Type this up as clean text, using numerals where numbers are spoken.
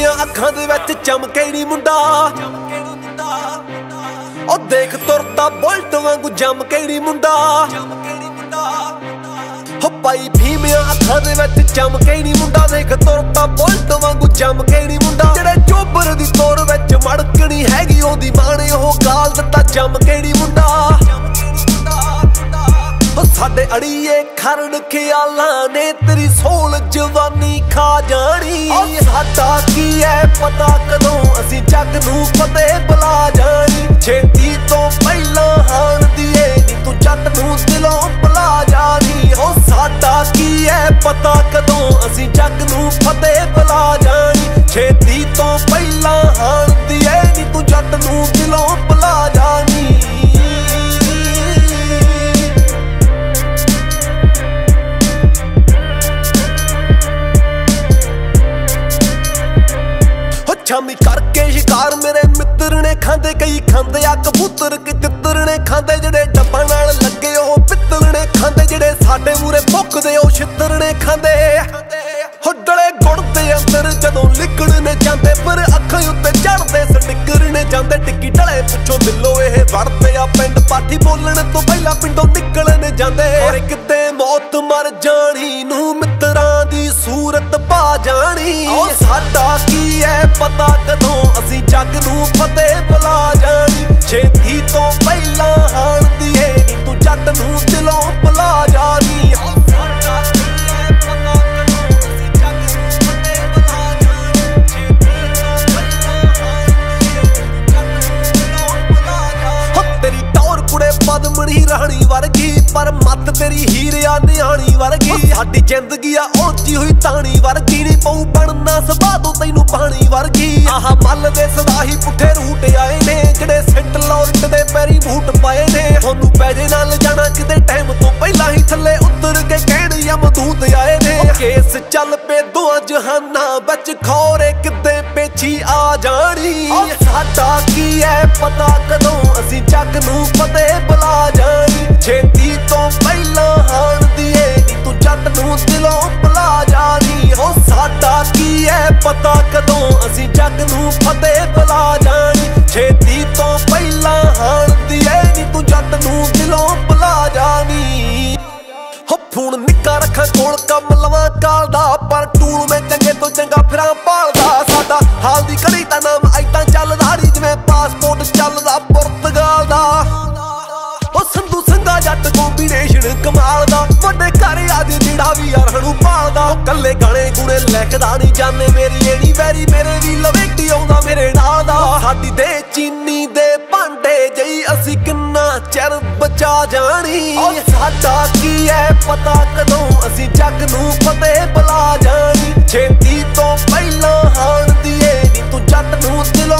ਭੀਮਿਆਂ ਅੱਖਾਂ ਦੇ ਵਿੱਚ ਚਮਕੇ ਨੀ ਮੁੰਡਾ। ਉਹ ਦੇਖ ਤੁਰਦਾ ਬੁਲਟ ਵਾਂਗੂ ਜੰਮਕੇ ਨੀ ਮੁੰਡਾ। ਹੋ ਪਾਈ ਭੀਮਿਆਂ ਅੱਖਾਂ ਦੇ ਵਿੱਚ ਚਮਕੇ ਨੀ ਮੁੰਡਾ। ਦੇਖ ਤੁਰਦਾ ਬੁਲਟ ਵਾਂਗੂ ਜੰਮਕੇ ਨੀ ਮੁੰਡਾ। ਜਿਹੜੇ ਚੋਬਰ ਦੀ ਤੋਰ ਵਿੱਚ ਮੜਕਣੀ ਹੈਗੀ ਉਹਦੀ ਮਾਂ ਨੇ ਉਹ ਗਾਲ ਦਿੱਤਾ ਜੰਮਕੇ ਨੀ ਮੁੰਡਾ। ਸਾਡੇ ਅੜੀਏ ਖਰਨ ਖਿਆਲਾਂ ਨੇ ਤੇਰੀ ਸੋਲ ਜਵਾਨੀ ਖਾ ਜਾਣੀ। ਸਾਡਾ ਕੀ ਐ ਪਤਾ ਕਦੋਂ ਅਸੀਂ ਜੱਗ ਨੂੰ ਫਤਿਹ ਬੁਲਾ ਜਾਣੀ। ਛੇਤੀ ਤੋਂ ਪਹਿਲਾਂ ਹਾਣ ਦੀਏ ਨੀ ਤੂੰ ਜੱਟ ਨੂੰ ਦਿਲੋਂ ਭੁਲਾ ਜਾਣੀ। ਹੋ ਸਾਡਾ ਕੀ ਐ ਪਤਾ ਕਦੋਂ ਅਸੀਂ ਜੱਗ ਨੂੰ ਫਤਿਹ ਬੁਲਾ ਜਾਣੀ। ਛੇਤੀ ਤੋਂ ਪਹਿਲਾਂ ਹਾਣ ਦੀਏ ਨੀ ਤੂੰ ਜੱਟ ਨੂੰ ਦਿਲੋਂ ਭੁਲਾ ਜਾਣੀ। ਸ਼ਾਮੀ ਕਰਕੇ ਸ਼ਿਕਾਰ ਮੇਰੇ ਮਿੱਤਰ ਨੇ ਖਾਂਦੇ। ਕਈ ਖਾਂਦੇ ਆ ਕਬੂਤਰ ਕਿ ਤਿੱਤਰ ਨੇ ਖਾਂਦੇ। ਜਿਹੜੇ ਡੱਬਾਂ ਨਾਲ ਲੱਗੇ ਉਹ ਪਿੱਤਲ ਨੇ ਖਾਂਦੇ। ਜਿਹੜੇ ਸਾਡੇ ਮੂਰੇ ਭੁੱਖਦੇ ਉਹ ਛਿੱਤਰ ਨੇ ਖਾਂਦੇ। ਹੁੱਡਲੇ ਗੁੜ ਦੇ ਅੰਦਰ ਜਦੋਂ ਲਿਕੜ ਨੇ ਜਾਂਦੇ ਪਰ ਅੱਖਾਂ ਉੱਤੇ ਚੜਦੇ ਸਟਿੱਕਰ ਨੇ ਜਾਂਦੇ। ਟਿੱਕੀ ਢਲੇ ਪਿੱਛੋਂ ਦਿਲੋਂ ਇਹ ਵੜਦੇ ਆ ਪਿੰਡ ਪਾਠੀ ਬੋਲਣ ਤੋਂ ਪਹਿਲਾਂ ਪਿੰਡੋਂ ਨਿਕਲ ਨੇ ਜਾਂਦੇ। ਔਰ ਕਿਤੇ ਮੌਤ ਮਰ ਜਾਣੀ ਨੂੰ ਮਿੱਤਰਾਂ ਦੀ ਸੂਰਤ ਪਾ ਜਾਣੀ। ਉਹ ਸਾਡਾ ਕੀ ਐ ਪਤਾ ਕਦੋਂ ਅਸੀਂ ਜੱਗ ਨੂੰ ਫਤਿਹ ਬੁਲਾ ਜਾਣੀ। ਛੇਤੀ ਤੋਂ ਪਹਿਲਾਂ ਹਾਣ ਦੀਏ ਨੀ ਤੂੰ ਜੱਟ ਨੂੰ ਦਿਲੋਂ ਭੁਲਾ ਜਾਣੀ। ਪਦਮਣੀ ਰਾਣੀ ਵਰਗੀ ਪਰ ਮੱਤ ਤੇਰੀ ਹੀਰਿਆ ਨਿਆਣੀ ਵਰਗੀ। ਸਾਡੀ ਜ਼ਿੰਦਗੀ ਆ ਉੱਚੀ ਹੋਈ ਤਾਣੀ ਵਰਗੀ। ਨੀ ਪਊ ਬਣਨਾ ਸੁਭਾਅ ਤੋਂ ਤੈਨੂੰ ਪਾਣੀ ਵਰਗੀ। ਆਹ ਮੱਲ ਦੇ ਸਦਾਹੀ ਪੁੱਠੇ ਰੂਟ ਆਏ ਨੇ। ਜਿਹੜੇ ਸੈਂਟ ਲੌਰਟ ਦੇ ਪੈਰੀ ਬੂਟ ਪਾਏ ਨੇ। ਤੁਹਾਨੂੰ ਪੈਜੇ ਨਾਲ ਜਾਣਾ ਕਿਤੇ ਟਾਈਮ ਤੋਂ ਪਹਿਲਾਂ ਹੀ ਥੱਲੇ ਉਤਰ ਕੇ ਕਹਿਣ ਯਮਦੂਤ ਆਏ ਨੇ। ਕੇਸ ਚੱਲ ਪਏ ਦੋਹਾਂ ਜਹਾਨਾਂ ਵਿੱਚ ਖੌਰੇ ਕਿਤੇ ਪੇਛੀ ਆ ਜਾਣੀ। ਸਾਡਾ ਕੀ ਐ ਪਤਾ ਕਦੋਂ ਅਸੀਂ ਜੱਗ ਨੂੰ ਫਤਿਹ ਬੁਲਾ ਜਾਣੀ। ਛੇਤੀ ਤੋਂ ਪਹਿਲਾਂ ਹਾਣ ਦੀਏ ਨੀ ਤੂੰ ਜੱਟ ਨੂੰ ਦਿਲੋਂ ਭੁਲਾ ਜਾਣੀ। ਹੋ ਸਾਡਾ ਕੀ ਐ ਪਤਾ ਕਦੋਂ ਅਸੀਂ ਜੱਗ ਨੂੰ ਫਤਿਹ ਬੁਲਾ ਜਾਣੀ। ਛੇਤੀ ਤੋਂ ਪਹਿਲਾਂ ਹਾਣ ਦੀਏ ਨੀ ਤੂੰ ਜੱਟ ਨੂੰ ਦਿਲੋਂ ਭੁਲਾ ਜਾਣੀ। ਹੋ ਫੋਨ ਨਿੱਕਾ ਰੱਖਾਂ ਕੋਲ ਕੰਮ ਲਵਾਂ ਕਾਲ ਦਾ ਪਰ ਟੂਲ ਮੈਂ ਚੰਗੇ ਤੋਂ ਚੰਗਾ ਫਿਰਾਂ ਭਾਲਦਾ। ਸਾਡਾ ਹਾਲ ਦੀ ਘੜੀ ਤਾਂ ਨਾਮ ਐਦਾਂ ਚੱਲਦਾ ਨੀ ਜਿਵੇਂ ਪਾਸਪੋਰਟ ਚੱਲਦਾ ਪੁਰਤਗਾਲ ਦਾ। ਉਹ ਸੰਧੂ ਸੰਘਾ ਜੱਟ ਕੋਂਬੀਨੇਸ਼ਨ ਕਮਾਲ ਦਾ। ਵੱਡੇ ਘਰ ਅੱਜ ਜਿਹੜਾ ਵੀ ਯਾਰ ਨੂੰ ਭਾਲਦਾ। ਉਹ ਕੱਲੇ ਗਾਣੇ ਗੁਣੇ ਲਿਖਦਾ ਨੀ ਜਾਣੇ ਮੇਰੀ ਏੜੀ ਵੈਰੀ ਮੇਰੇ ਵੀ ਲਵੇਟੀ ਆਉਂਦਾ ਮੇਰੇ ਨਾਲ ਦਾ। ਸਾਡੀ ਦੇ ਚੀਨੀ ਦੇ ਭਾਂਡੇ ਜਈ ਅਸੀਂ ਕਿੰਨਾ ਚਿਰ ਬਚਾ ਜਾਣੀ। ਸਾਡਾ ਕੀ ਐ ਪਤਾ ਕਦੋਂ ਅਸੀਂ ਜੱਗ ਨੂੰ ਫਤਿਹ ਬੁਲਾ ਜਾਣੀ। ਛੇਤੀ ਤੋਂ ਪਹਿਲਾਂ ਹਾਣ ਦੀਏ ਨੀ ਤੂੰ ਜੱਟ ਨੂੰ ਦਿਲੋਂ